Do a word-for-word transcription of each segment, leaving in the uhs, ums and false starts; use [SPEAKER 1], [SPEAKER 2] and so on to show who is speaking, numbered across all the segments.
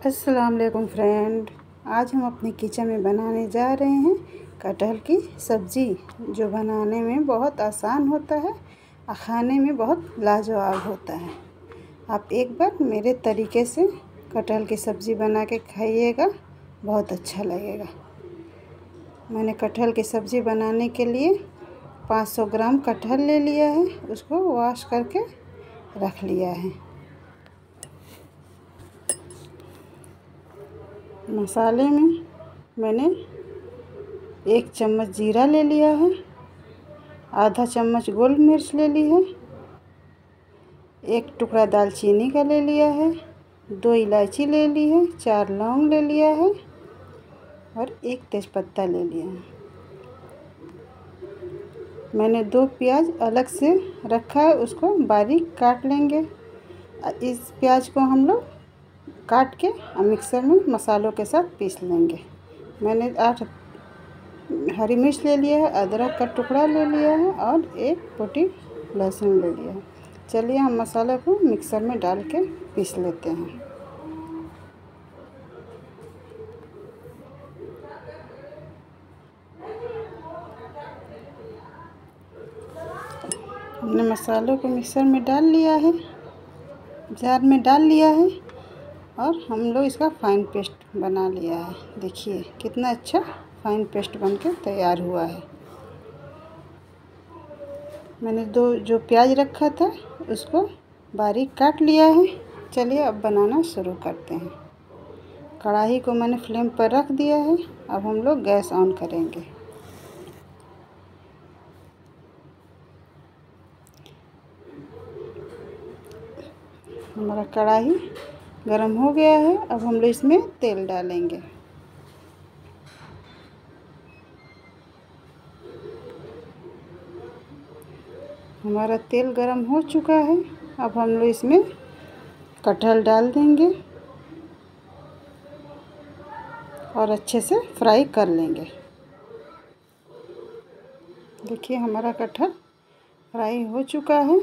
[SPEAKER 1] अस्सलाम वालेकुम फ्रेंड। आज हम अपने किचन में बनाने जा रहे हैं कटहल की सब्ज़ी, जो बनाने में बहुत आसान होता है और खाने में बहुत लाजवाब होता है। आप एक बार मेरे तरीके से कटहल की सब्ज़ी बना के खाइएगा, बहुत अच्छा लगेगा। मैंने कटहल की सब्ज़ी बनाने के लिए पाँच सौ ग्राम कटहल ले लिया है, उसको वॉश करके रख लिया है। मसाले में मैंने एक चम्मच जीरा ले लिया है, आधा चम्मच गोल मिर्च ले ली है, एक टुकड़ा दालचीनी का ले लिया है, दो इलायची ले ली है, चार लौंग ले लिया है और एक तेज़पत्ता ले लिया है। मैंने दो प्याज अलग से रखा है, उसको बारीक काट लेंगे। इस प्याज को हम लोग काट के मिक्सर में मसालों के साथ पीस लेंगे। मैंने आठ हरी मिर्च ले लिया है, अदरक का टुकड़ा ले लिया है और एक पोटी लहसुन ले लिया है। चलिए हम मसाले को मिक्सर में डाल के पीस लेते हैं। हमने मसालों को मिक्सर में डाल लिया है, जार में डाल लिया है और हम लोग इसका फाइन पेस्ट बना लिया है। देखिए कितना अच्छा फाइन पेस्ट बनके तैयार हुआ है। मैंने दो जो प्याज रखा था उसको बारीक काट लिया है। चलिए अब बनाना शुरू करते हैं। कढ़ाई को मैंने फ्लेम पर रख दिया है। अब हम लोग गैस ऑन करेंगे। हमारा कढ़ाई गरम हो गया है। अब हम लोग इसमें तेल डालेंगे। हमारा तेल गरम हो चुका है। अब हम लोग इसमें कटहल डाल देंगे और अच्छे से फ्राई कर लेंगे। देखिए हमारा कटहल फ्राई हो चुका है।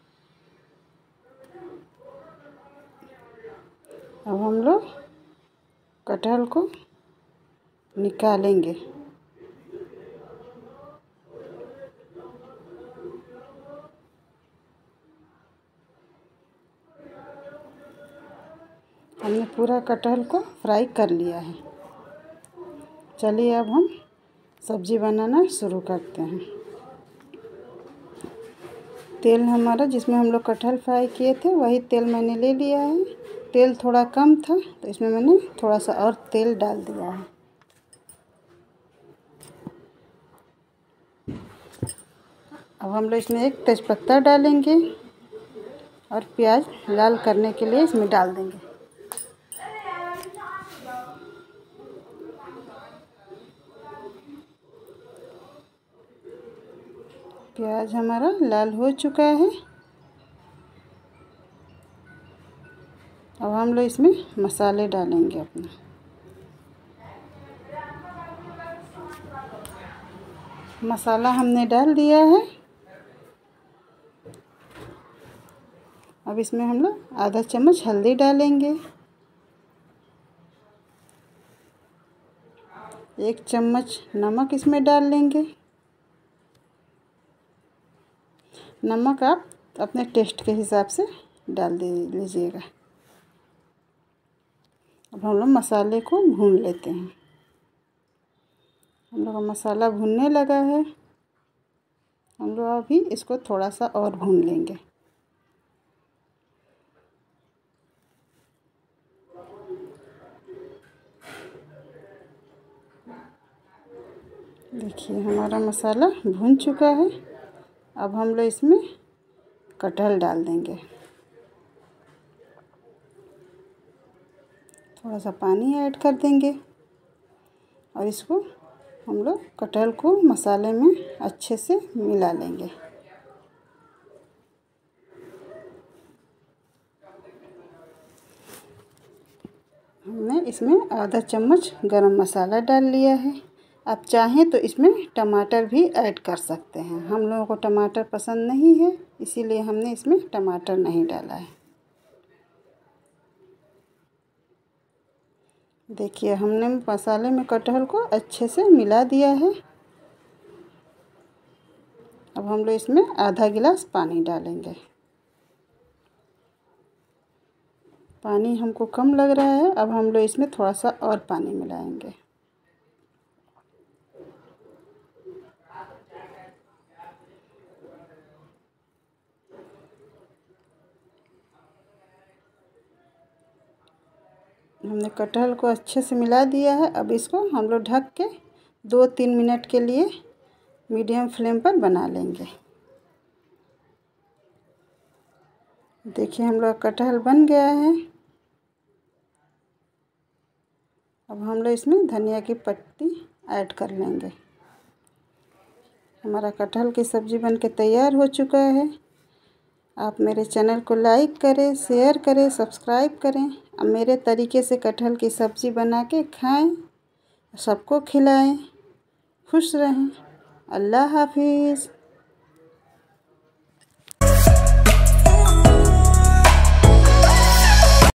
[SPEAKER 1] अब हम लोग कटहल को निकालेंगे। हमने पूरा कटहल को फ्राई कर लिया है। चलिए अब हम सब्ज़ी बनाना शुरू करते हैं। तेल हमारा जिसमें हम लोग कटहल फ्राई किए थे वही तेल मैंने ले लिया है। तेल थोड़ा कम था तो इसमें मैंने थोड़ा सा और तेल डाल दिया है। अब हम लोग इसमें एक तेज़पत्ता डालेंगे और प्याज लाल करने के लिए इसमें डाल देंगे। प्याज हमारा लाल हो चुका है। अब हम लोग इसमें मसाले डालेंगे अपना। मसाला हमने डाल दिया है। अब इसमें हम लोग आधा चम्मच हल्दी डालेंगे, एक चम्मच नमक इसमें डाल लेंगे। नमक आप अपने टेस्ट के हिसाब से डाल दे लीजिएगा। अब हम लोग मसाले को भून लेते हैं। हम लोग का मसाला भूनने लगा है। हम लोग अभी इसको थोड़ा सा और भून लेंगे। देखिए हमारा मसाला भून चुका है। अब हम लोग इसमें कटहल डाल देंगे। थोड़ा सा पानी ऐड कर देंगे और इसको हम लोग कटहल को मसाले में अच्छे से मिला लेंगे। हमने इसमें आधा चम्मच गरम मसाला डाल लिया है। आप चाहें तो इसमें टमाटर भी ऐड कर सकते हैं। हम लोगों को टमाटर पसंद नहीं है, इसीलिए हमने इसमें टमाटर नहीं डाला है। देखिए हमने मसाले में कटहल को अच्छे से मिला दिया है। अब हम लोग इसमें आधा गिलास पानी डालेंगे। पानी हमको कम लग रहा है, अब हम लोग इसमें थोड़ा सा और पानी मिलाएंगे। हमने कटहल को अच्छे से मिला दिया है। अब इसको हम लोग ढक के दो तीन मिनट के लिए मीडियम फ्लेम पर बना लेंगे। देखिए हम लोग कटहल बन गया है। अब हम लोग इसमें धनिया की पत्ती ऐड कर लेंगे। हमारा कटहल की सब्ज़ी बनके तैयार हो चुका है। आप मेरे चैनल को लाइक करें, शेयर करें, सब्सक्राइब करें। अब मेरे तरीके से कटहल की सब्ज़ी बना के खाएं, सबको खिलाएं, खुश रहें। अल्लाह हाफिज़।